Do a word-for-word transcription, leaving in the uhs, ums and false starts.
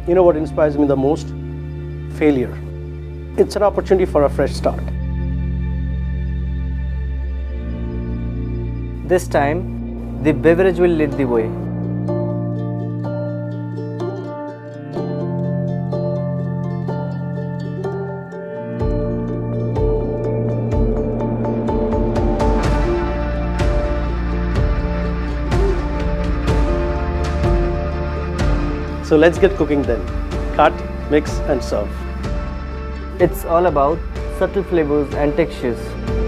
You know what inspires me the most? Failure. It's an opportunity for a fresh start. This time, the beverage will lead the way. So let's get cooking then. Cut, mix and serve. It's all about subtle flavors and textures.